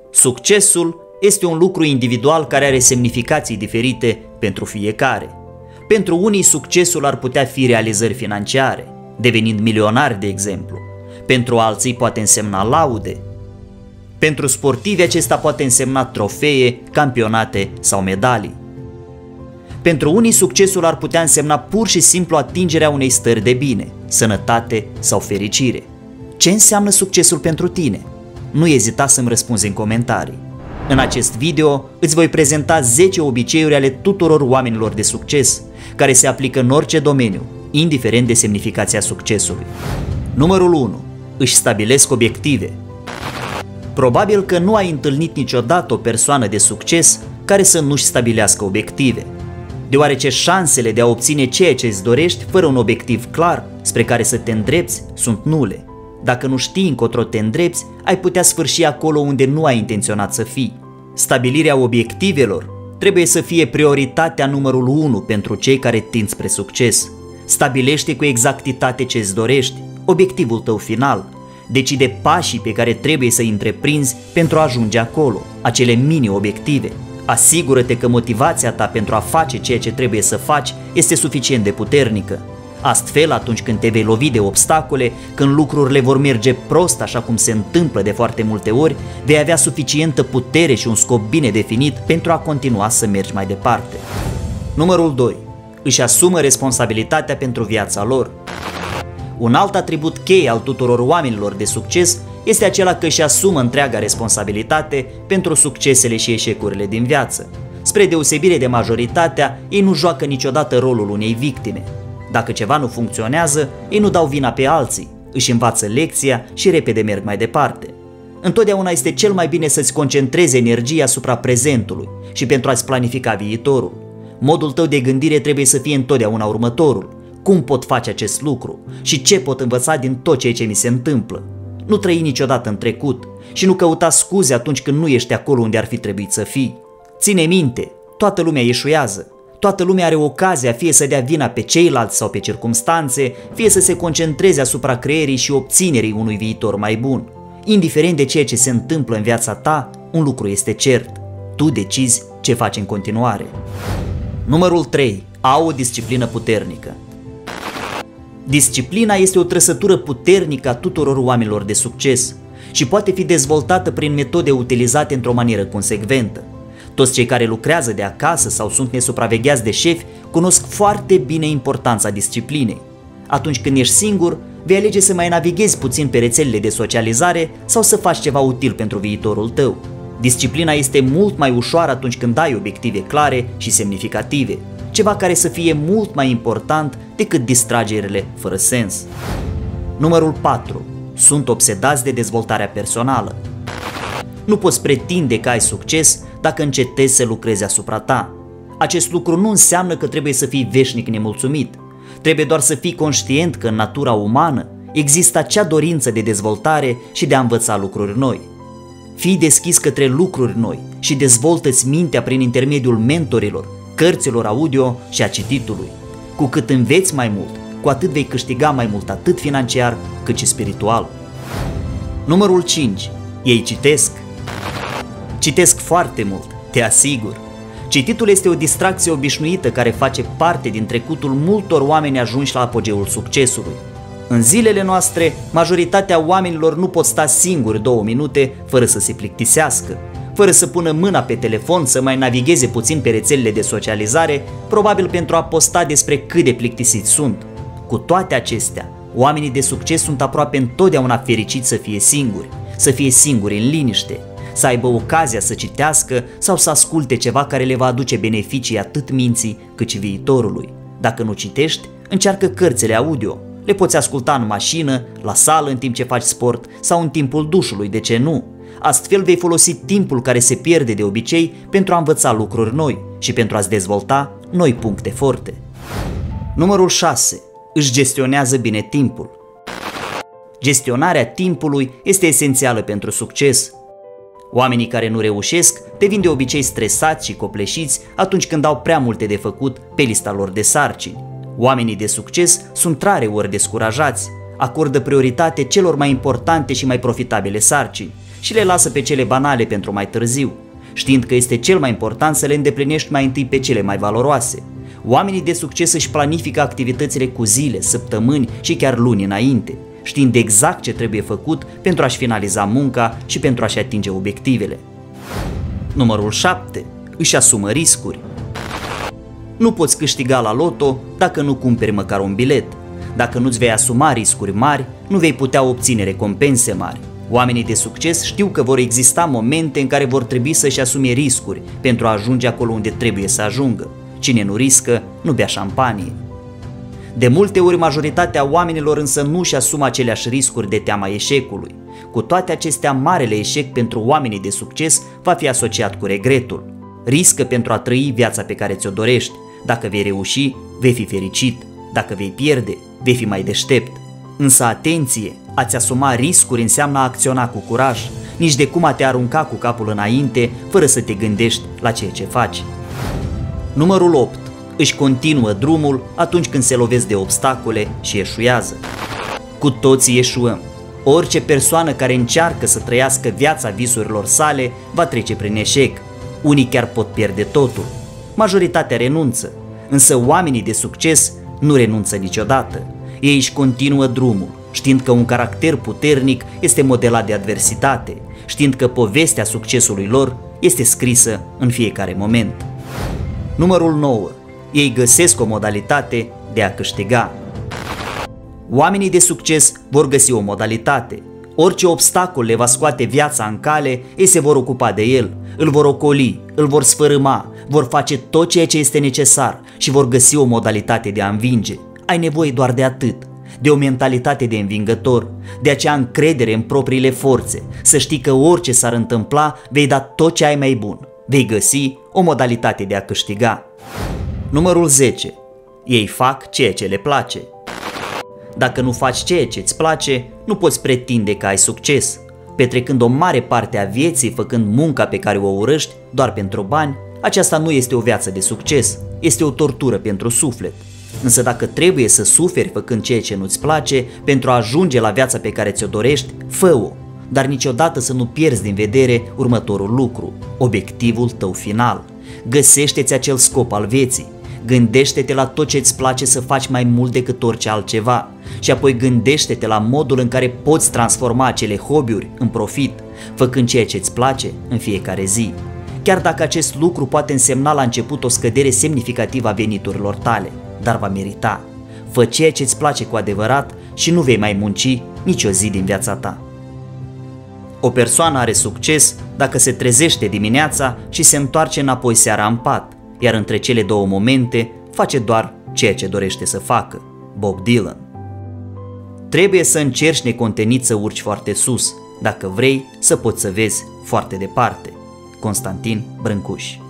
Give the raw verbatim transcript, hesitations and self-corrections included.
Succesul este un lucru individual care are semnificații diferite pentru fiecare. Pentru unii, succesul ar putea fi realizări financiare, devenind milionari, de exemplu. Pentru alții poate însemna laude. Pentru sportivi acesta poate însemna trofee, campionate sau medalii. Pentru unii, succesul ar putea însemna pur și simplu atingerea unei stări de bine, sănătate sau fericire. Ce înseamnă succesul pentru tine? Nu ezita să-mi răspunzi în comentarii. În acest video îți voi prezenta zece obiceiuri ale tuturor oamenilor de succes, care se aplică în orice domeniu, indiferent de semnificația succesului. Numărul unu. Își stabilesc obiective. Probabil că nu ai întâlnit niciodată o persoană de succes care să nu-și stabilească obiective, deoarece șansele de a obține ceea ce îți dorești fără un obiectiv clar spre care să te îndrepți sunt nule. Dacă nu știi încotro te îndrepți, ai putea sfârși acolo unde nu ai intenționat să fii. Stabilirea obiectivelor trebuie să fie prioritatea numărul unu pentru cei care tind spre succes. Stabilește cu exactitate ce îți dorești, obiectivul tău final. Decide pașii pe care trebuie să îi întreprinzi pentru a ajunge acolo, acele mini-obiective. Asigură-te că motivația ta pentru a face ceea ce trebuie să faci este suficient de puternică. Astfel, atunci când te vei lovi de obstacole, când lucrurile vor merge prost așa cum se întâmplă de foarte multe ori, vei avea suficientă putere și un scop bine definit pentru a continua să mergi mai departe. Numărul doi. Își asumă responsabilitatea pentru viața lor. Un alt atribut cheie al tuturor oamenilor de succes este acela că își asumă întreaga responsabilitate pentru succesele și eșecurile din viață. Spre deosebire de majoritatea, ei nu joacă niciodată rolul unei victime. Dacă ceva nu funcționează, ei nu dau vina pe alții, își învață lecția și repede merg mai departe. Întotdeauna este cel mai bine să-ți concentrezi energia asupra prezentului și pentru a-ți planifica viitorul. Modul tău de gândire trebuie să fie întotdeauna următorul. Cum pot face acest lucru și ce pot învăța din tot ceea ce mi se întâmplă? Nu trăi niciodată în trecut și nu căuta scuze atunci când nu ești acolo unde ar fi trebuit să fii. Ține minte, toată lumea eșuează. Toată lumea are ocazia fie să dea vina pe ceilalți sau pe circumstanțe, fie să se concentreze asupra creierii și obținerii unui viitor mai bun. Indiferent de ceea ce se întâmplă în viața ta, un lucru este cert. Tu decizi ce faci în continuare. Numărul trei. Au o disciplină puternică. Disciplina este o trăsătură puternică a tuturor oamenilor de succes și poate fi dezvoltată prin metode utilizate într-o manieră consecventă. Toți cei care lucrează de acasă sau sunt nesupravegheați de șefi cunosc foarte bine importanța disciplinei. Atunci când ești singur, vei alege să mai navighezi puțin pe rețelele de socializare sau să faci ceva util pentru viitorul tău. Disciplina este mult mai ușoară atunci când ai obiective clare și semnificative, ceva care să fie mult mai important decât distragerile fără sens. Numărul patru. Sunt obsedați de dezvoltarea personală. Nu poți pretinde că ai succes dacă încetezi să lucrezi asupra ta. Acest lucru nu înseamnă că trebuie să fii veșnic nemulțumit. Trebuie doar să fii conștient că în natura umană există acea dorință de dezvoltare și de a învăța lucruri noi. Fii deschis către lucruri noi și dezvoltă-ți mintea prin intermediul mentorilor, cărților audio și a cititului. Cu cât înveți mai mult, cu atât vei câștiga mai mult atât financiar cât și spiritual. Numărul cinci. Ei citesc. Citesc foarte mult, te asigur. Cititul este o distracție obișnuită care face parte din trecutul multor oameni ajunși la apogeul succesului. În zilele noastre, majoritatea oamenilor nu pot sta singuri două minute fără să se plictisească, fără să pună mâna pe telefon să mai navigheze puțin pe rețelele de socializare, probabil pentru a posta despre cât de plictisiți sunt. Cu toate acestea, oamenii de succes sunt aproape întotdeauna fericiți să fie singuri, să fie singuri în liniște, să aibă ocazia să citească sau să asculte ceva care le va aduce beneficii atât minții cât și viitorului. Dacă nu citești, încearcă cărțile audio. Le poți asculta în mașină, la sală în timp ce faci sport sau în timpul dușului, de ce nu? Astfel vei folosi timpul care se pierde de obicei pentru a învăța lucruri noi și pentru a-ți dezvolta noi puncte forte. Numărul șase. Își gestionează bine timpul. Gestionarea timpului este esențială pentru succes. Oamenii care nu reușesc devin de obicei stresați și copleșiți atunci când au prea multe de făcut pe lista lor de sarcini. Oamenii de succes sunt rare ori descurajați, acordă prioritate celor mai importante și mai profitabile sarcini și le lasă pe cele banale pentru mai târziu, știind că este cel mai important să le îndeplinești mai întâi pe cele mai valoroase. Oamenii de succes își planifică activitățile cu zile, săptămâni și chiar luni înainte, știind exact ce trebuie făcut pentru a-și finaliza munca și pentru a-și atinge obiectivele. Numărul șapte. Își asumă riscuri. Nu poți câștiga la loto dacă nu cumperi măcar un bilet. Dacă nu-ți vei asuma riscuri mari, nu vei putea obține recompense mari. Oamenii de succes știu că vor exista momente în care vor trebui să-și asume riscuri pentru a ajunge acolo unde trebuie să ajungă. Cine nu riscă, nu bea șampanie. De multe ori, majoritatea oamenilor însă nu își asumă aceleași riscuri de teama eșecului. Cu toate acestea, marele eșec pentru oamenii de succes va fi asociat cu regretul. Riscă pentru a trăi viața pe care ți-o dorești. Dacă vei reuși, vei fi fericit. Dacă vei pierde, vei fi mai deștept. Însă atenție, a-ți asuma riscuri înseamnă a acționa cu curaj, nici de cum a te arunca cu capul înainte, fără să te gândești la ceea ce faci. Numărul opt. Își continuă drumul atunci când se lovesc de obstacole și eșuează. Cu toții eșuăm. Orice persoană care încearcă să trăiască viața visurilor sale va trece prin eșec. Unii chiar pot pierde totul. Majoritatea renunță, însă oamenii de succes nu renunță niciodată. Ei își continuă drumul, știind că un caracter puternic este modelat de adversitate, știind că povestea succesului lor este scrisă în fiecare moment. Numărul nouă. Ei găsesc o modalitate de a câștiga. Oamenii de succes vor găsi o modalitate. Orice obstacol le va scoate viața în cale, ei se vor ocupa de el, îl vor ocoli, îl vor sfărâma, vor face tot ceea ce este necesar și vor găsi o modalitate de a învinge. Ai nevoie doar de atât, de o mentalitate de învingător, de acea încredere în propriile forțe, să știi că orice s-ar întâmpla, vei da tot ce ai mai bun, vei găsi o modalitate de a câștiga. Numărul zece. Ei fac ceea ce le place. Dacă nu faci ceea ce îți place, nu poți pretinde că ai succes. Petrecând o mare parte a vieții făcând munca pe care o urăști doar pentru bani, aceasta nu este o viață de succes, este o tortură pentru suflet. Însă dacă trebuie să suferi făcând ceea ce nu-ți place pentru a ajunge la viața pe care ți-o dorești, fă-o, dar niciodată să nu pierzi din vedere următorul lucru, obiectivul tău final. Găsește-ți acel scop al vieții, gândește-te la tot ce îți place să faci mai mult decât orice altceva și apoi gândește-te la modul în care poți transforma acele hobby-uri în profit, făcând ceea ce îți place în fiecare zi. Chiar dacă acest lucru poate însemna la început o scădere semnificativă a veniturilor tale, dar va merita. Fă ceea ce îți place cu adevărat și nu vei mai munci nicio zi din viața ta. O persoană are succes dacă se trezește dimineața și se întoarce înapoi seara în pat, iar între cele două momente face doar ceea ce dorește să facă. Bob Dylan. Trebuie să încerci necontenit să urci foarte sus, dacă vrei să poți să vezi foarte departe. Constantin Brâncuș.